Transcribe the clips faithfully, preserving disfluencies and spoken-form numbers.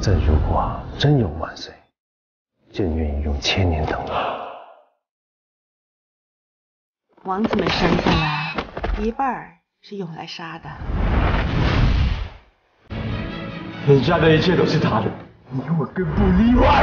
朕如果真有万岁，朕愿意用千年等你。 王子们生下来，一半是用来杀的。 眼下的一切都是他的，你我更不例外。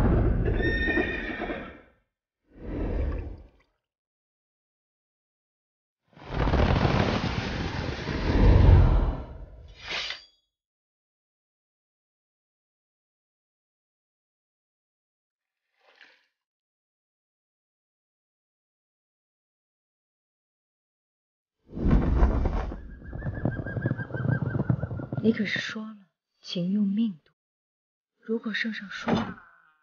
你可是说了，情用命度。如果圣上说了，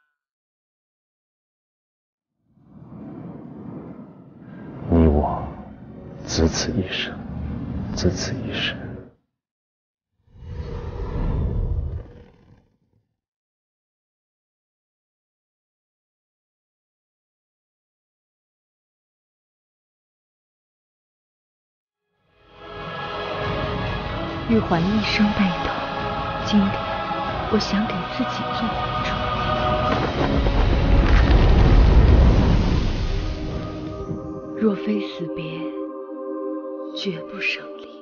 你我只此一生，只此一世。 玉环一生被偷，今天我想给自己做还手。若非死别，绝不胜离。